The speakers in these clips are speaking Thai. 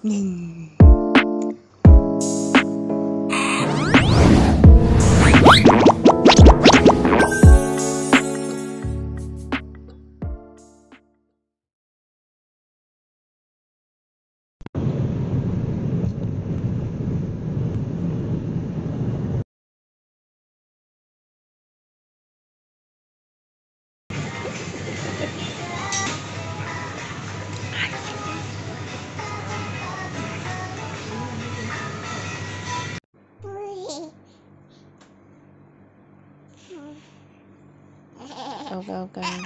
นี่เอากัน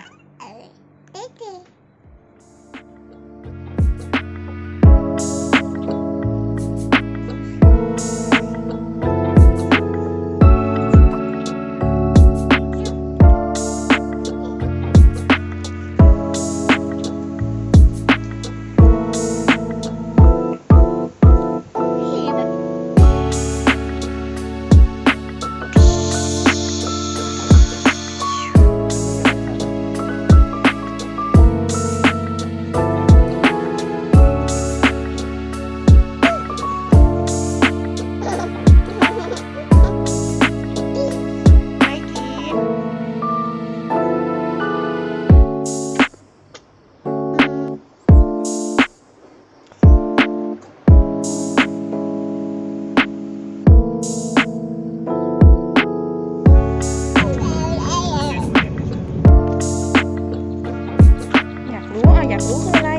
อยากรู้คืออะไร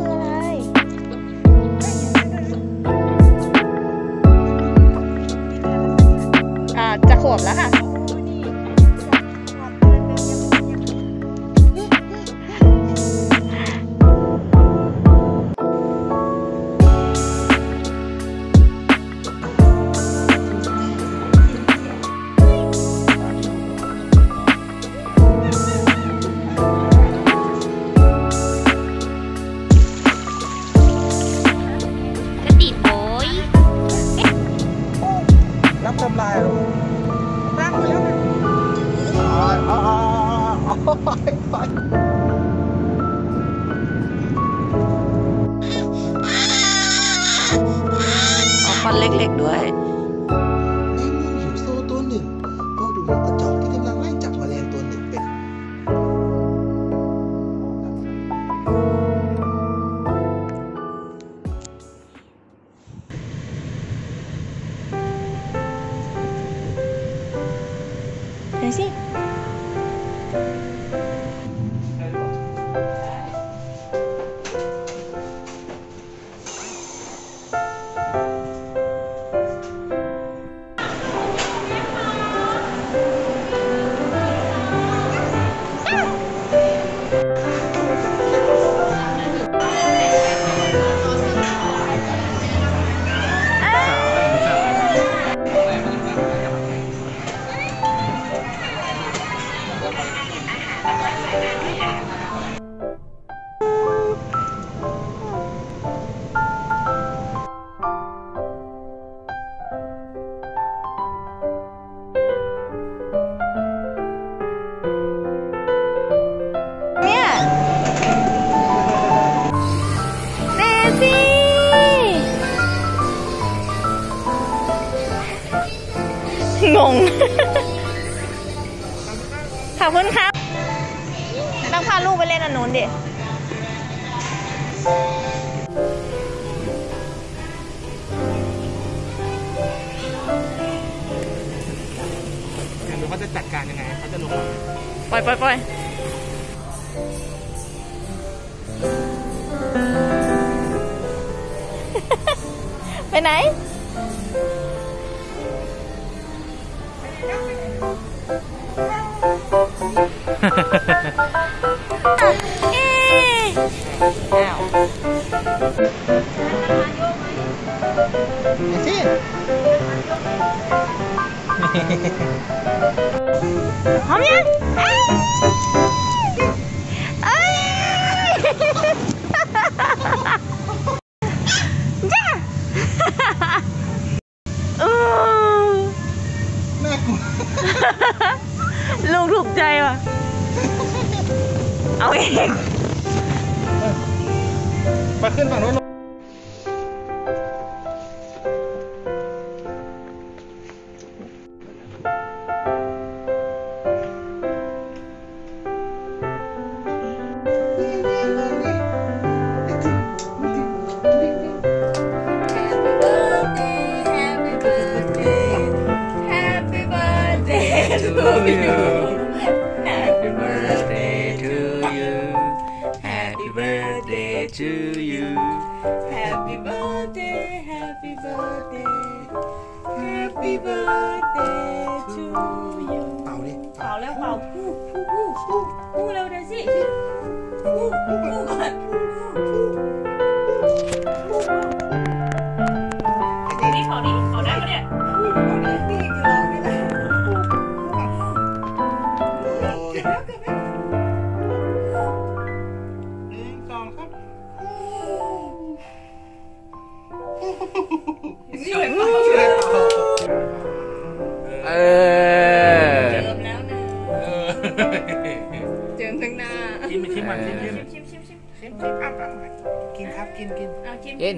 จะขวบแล้วค่ะรับทำลายหรอนั่งไปแล้วนะเอาฟันเล็กๆด้วยในเมืองหิวโซตัวหนึ่งก็ดูนกกระจอกที่กำลังไล่จับแมลงตัวหนึ่งเป็นไหนสิงง ขอบคุณครับต้องพาลูกไปเล่นอันนู้นดิดูเขาจะจัดการยังไงเขาจะลงมาปล่อยไปไหนอ้าวสิพร้อมยังจ้าน่ากลัวลูกถูกใจว่ะเอาเองไปขึ้นฝั่งโน้น Happy birthday Happy birthday Happy birthday to you เป่าดิเป่าแล้วเป่าพูเร็วเดี๋ยวสิพูก่อนนี่เขาได้ปะเนี่ยช่วยเป่าเจิมแล้วนะเจิมทั้งหน้าชิมมันชิมกินครับกินเอาชิมชิม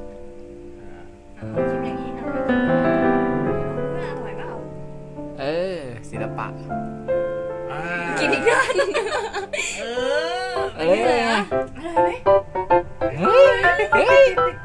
อย่างนี้เอาอร่อยเปล่าศิลปะกินอีกด้านอร่อยไหม